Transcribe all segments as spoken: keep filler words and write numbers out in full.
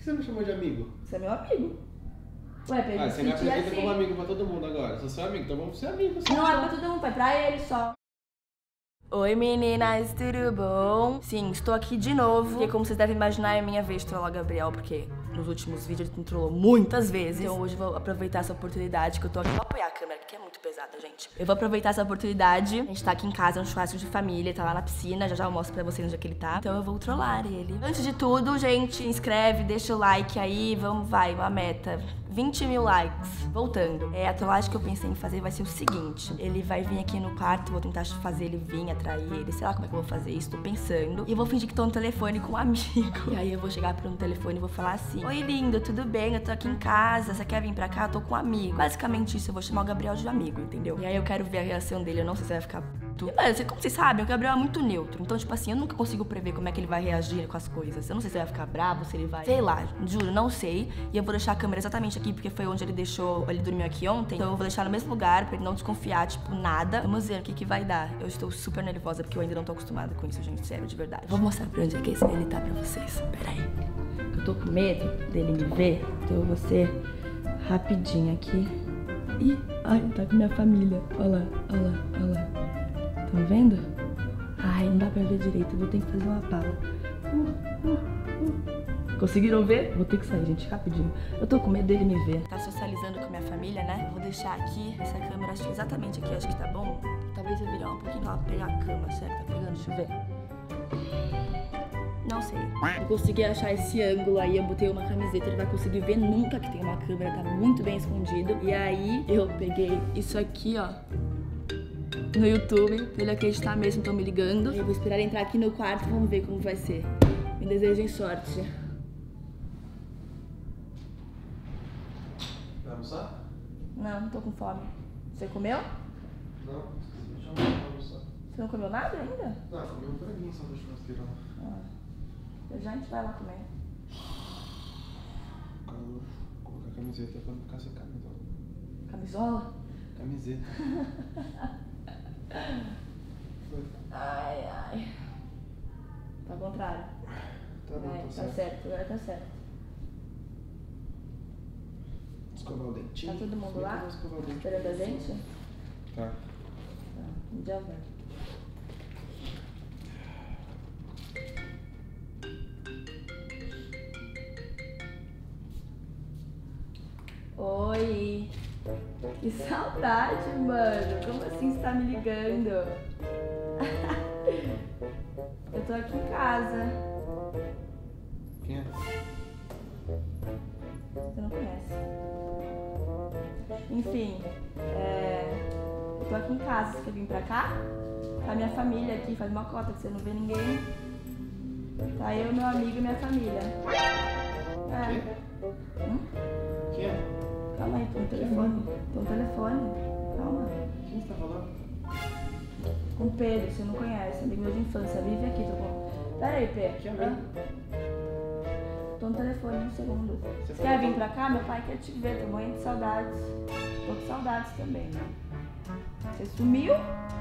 que você me chamou de amigo? Você é meu amigo. Ué, pra ele Ah, se você me sentir apresenta assim. como amigo pra todo mundo agora. Eu sou seu amigo, então vamos ser amigos. Não é pra todo mundo, é pra ele só. Oi meninas, tudo bom? Sim, estou aqui de novo, porque como vocês devem imaginar é minha vez de trollar o Gabriel, porque nos últimos vídeos ele me trollou muitas vezes. Então hoje eu vou aproveitar essa oportunidade que eu tô aqui. Vou apoiar a câmera, que é muito pesada, gente. Eu vou aproveitar essa oportunidade. A gente tá aqui em casa, um churrasco de família, ele tá lá na piscina, já já eu mostro pra vocês onde é que ele tá. Então eu vou trollar ele. Antes de tudo, gente, se inscreve, deixa o like aí, vamos, vai, uma meta. vinte mil likes. Voltando. É, a trollagem que eu pensei em fazer vai ser o seguinte. Ele vai vir aqui no quarto, vou tentar fazer ele vir, atrair ele. Sei lá como é que eu vou fazer isso, tô pensando. E eu vou fingir que tô no telefone com um amigo. E aí eu vou chegar pro no telefone e vou falar assim: oi, lindo, tudo bem? Eu tô aqui em casa, você quer vir pra cá? Eu tô com um amigo. Basicamente isso, eu vou chamar o Gabriel de amigo, entendeu? E aí eu quero ver a reação dele, eu não sei se vai ficar... Mas, como vocês sabem, o Gabriel é muito neutro. Então, tipo assim, eu nunca consigo prever como é que ele vai reagir com as coisas. Eu não sei se ele vai ficar bravo, se ele vai... Sei lá, juro, não sei. E eu vou deixar a câmera exatamente aqui, porque foi onde ele deixou... Ele dormiu aqui ontem. Então eu vou deixar no mesmo lugar, pra ele não desconfiar, tipo, nada. Vamos ver o que que vai dar. Eu estou super nervosa, porque eu ainda não tô acostumada com isso, gente. Sério, de verdade. Vou mostrar pra onde é que ele tá pra vocês. Pera aí. Eu tô com medo dele me ver. Então eu vou ser rapidinho aqui. Ih, ai, tá com minha família. Olha lá, olha lá, olha lá. Estão vendo? Ai, não dá pra ver direito, vou ter que fazer uma pala. Uh, uh, uh. Conseguiram ver? Vou ter que sair, gente, rapidinho. Eu tô com medo dele me ver. Tá socializando com a minha família, né? Vou deixar aqui essa câmera, acho que exatamente aqui, acho que tá bom. Talvez eu virar um pouquinho lá pra pegar a cama, será que tá pegando? Deixa eu ver. Não sei. Eu consegui achar esse ângulo aí, eu botei uma camiseta, ele vai conseguir ver nunca que tem uma câmera, tá muito bem escondido. E aí eu peguei isso aqui, ó, no YouTube, pra ele acreditar mesmo, estão me ligando. Eu vou esperar ele entrar aqui no quarto, vamos ver como vai ser. Me desejem sorte. Vai almoçar? Não, não tô com fome. Você comeu? Não, esqueci de chamar pra almoçar. Você não comeu nada ainda? Não, comi um franguinho só da churrasqueira lá. Ah, já a gente vai lá comer. Vou colocar a camiseta pra não ficar sem camisola. Camisola? Camiseta. Foi. Ai, ai. Tá ao contrário. Tá bom, É, tá tá certo. certo, agora tá certo. Escovar o dentinho. Tá todo mundo Como é que eu lá? vou escovar o dente? Esperando a gente? Tá. Tá, já vai. Oi! Que saudade, mano! Como assim você tá me ligando? Eu tô aqui em casa. Quem é? Você não conhece. Enfim, é... eu tô aqui em casa. Você quer vir pra cá? Tá a minha família aqui, faz uma cota que você não vê ninguém. Tá eu, meu amigo e minha família. É. Hum? Quem é? Calma aí, tô no telefone. Tô no telefone. Calma. Quem você tá falando? Com o Pedro, você não conhece, amigo meu de infância. Vive aqui, tô com... Pera aí, Pedro. Que amigo? Tô no telefone, um segundo. Você Você quer vir falou- pra cá? Meu pai quer te ver, tô morrendo de saudades. Tô com saudades também, né? Você sumiu?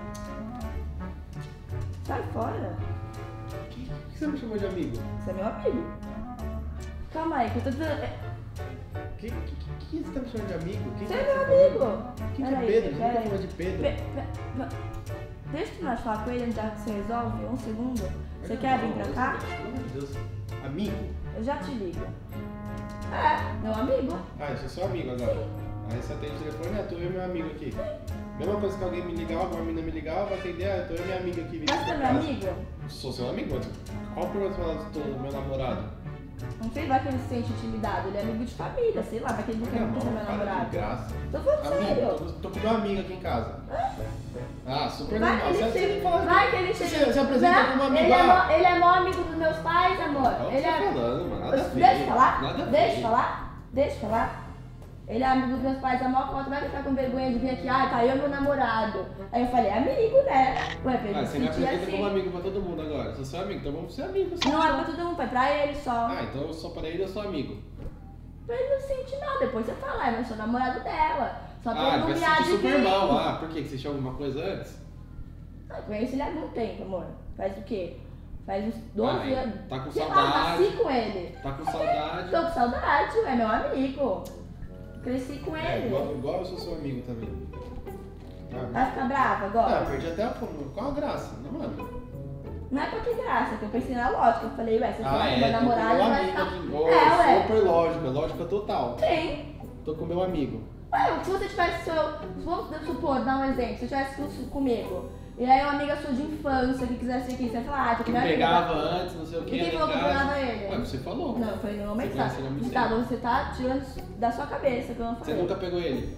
Sai fora. Que, que você me chamou de amigo? Você é meu amigo. Calma aí, que eu tô dizendo... Que, que, que, que você tá me chamando de amigo? Quem Você que é você meu tá falando? amigo. Quem que é Pera aí, Pedro? Você pera nunca aí. falou de Pedro? Pe- pe- pe- Deixa eu nós falar com ele, já que você resolve. Um segundo. Você quer vir pra cá? Pelo amor de Deus. Amigo? Eu já te ligo. É, meu amigo. Ah, eu sou seu amigo agora. Aí você atende o telefone, ah, tô eu e meu amigo aqui. Mesma coisa que alguém me ligar, uma menina me ligar, eu vou atender, ah, tô eu e minha amiga aqui. Mas você é meu amigo? Sou seu amigo, mas qual o problema de falar do meu namorado? Não sei, vai que ele se sente intimidado. Ele é amigo de família, sei lá, vai que ele não quer muito ser meu para de namorado. graça. Tô falando sério. Amigo, tô, tô com meu amigo aqui em casa. Ah, super Vai normal. que ele Você, chega, você fala vai que ele você, chega. você apresenta Né? como amigo. Ele é, ah, mó, ele é mó amigo dos meus pais, amor. Olha o que Ele você tá é... falando, mano. Nada a ver. Deixa eu falar? Nada a Deixa eu ver. falar? Deixa eu falar? Ele é amigo dos meus pais, a maior cota, vai ficar com vergonha de vir aqui, ah, tá eu e meu namorado. Aí eu falei, amigo, né? Ué, pra ele Ah, se você me sentir apresenta como assim. amigo pra todo mundo agora. Eu sou seu amigo, então vamos ser amigos. Não é pra todo mundo, é pra ele só. Ah, então eu sou para ele, eu sou amigo. Pra ele não se sentir mal, depois você fala, ah, eu sou namorado dela. Só pra Ah, ele ele não vai se virar sentir de super mim. mal. Ah, por quê? Que você tinha alguma coisa antes? Ah, eu conheço ele há muito tempo, amor. Faz o quê? Faz uns doze Ah, anos. tá com Você saudade. fala, nasci com ele. Tá com saudade. Tô com saudade, é meu amigo. Cresci com É, ele. igual, igual eu sou seu amigo também. Ah, Vai ficar brava ah, agora? perdi até a fome. Qual a graça? Não, mano. Não é pra ter graça, que eu pensei na lógica. Eu falei, ué, você Ah, fala é, com meu tô com namorado, meu vai amigo ficar... aqui. Oh, É, ué. super lógica, lógica total. Tem. Tô com meu amigo. Ué, se você tivesse seu... Vamos supor, dar um exemplo. Se você tivesse com- comigo, e aí uma amiga sua de infância que quisesse aqui, você ia falar, ah, tô com Que minha amiga. pegava antes, não sei o E que. quem era em falou que eu casa. pegava ele? Ué, você falou. Não, eu falei no momento Você tá. conhece ele há muito Tá, tempo. você tá tirando da sua cabeça que eu não Você falei. nunca pegou ele?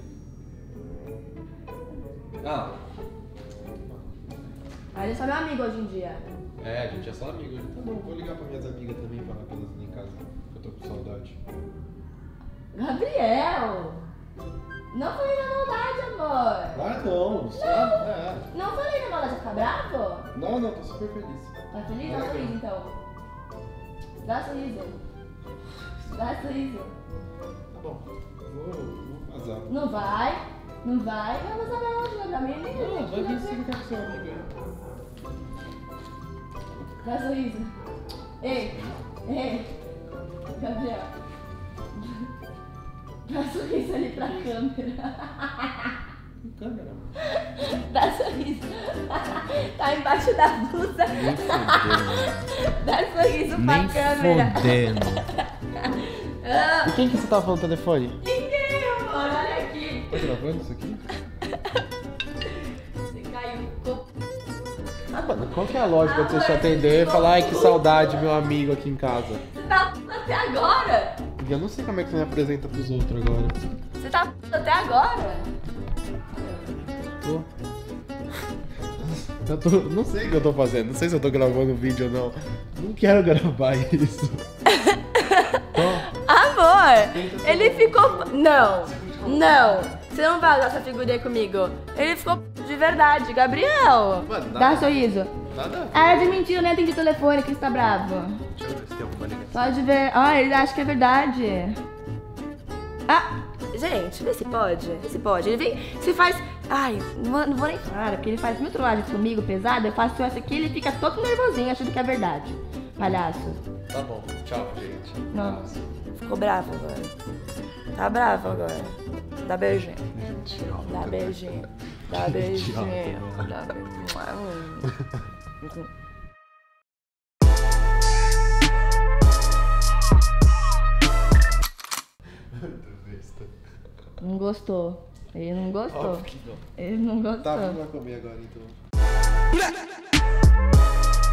Ah. Mas ele é só meu amigo hoje em dia. É, a gente é só amigo. Tá bom, vou ligar pra minhas amigas também, falar pra elas irem em casa. Que eu tô com saudade. Gabriel! Não falei na maldade, amor. Ah, não. Só, é. Não falei na maldade, ficar bravo? Não, não, tô super feliz. Tá feliz? Dá É, um sorriso então. Dá um sorriso. Dá um sorriso. Tá bom, vou, vou vazar. Não vai, não vai. Vai vazar pra onde? Vai pra mim? Nem Não, vai vir sim, ficar com seu amigo aí. Dá um sorriso. Ei, ei, Gabriel. Dá um sorriso ali pra câmera. Câmera. Dá um sorriso. Tá embaixo da blusa. Nem fudendo. Dá um sorriso pra Nem câmera. fudendo. Ah, E quem que você tava falando no telefone? ninguém, amor. Olha aqui. Tá gravando isso aqui? Você caiu. Ficou... Ah, mano, qual que é a lógica de você te atender e falar, ai que saudade, meu amigo aqui em casa? Você tá puto até agora? Eu não sei como é que você me apresenta pros outros agora. Você tá puto até agora? Tô. Eu tô. Não sei o que eu tô fazendo, não sei se eu tô gravando o vídeo ou não. Não quero gravar isso. Tô. Amor, ele ficou... Não, não. Você não vai usar essa figurinha comigo. Ele ficou de verdade. Gabriel, Mano, nada. dá um sorriso. Nada. Era de mentira, eu nem atendi o telefone, que você tá bravo. Deixa eu ver se tem alguma ligação. Pode ver. Ah, ele acha que é verdade. Ah, gente, vê se pode. Vê se pode. Ele vem, se faz... Ai, não vou, não vou nem falar, porque ele faz mil trollagens comigo, pesado. Eu faço essa aqui e ele fica todo nervosinho, achando que é verdade. Palhaço. Tá bom, tchau, gente. Não. Ficou bravo agora. Tá bravo agora. Dá beijinho. Tchau. Dá beijinho. Dá beijinho. Dá beijinho. Não gostou. Ele não gostou. Óbvio que não. Ele não gostou. Tá, vamos lá comer agora então.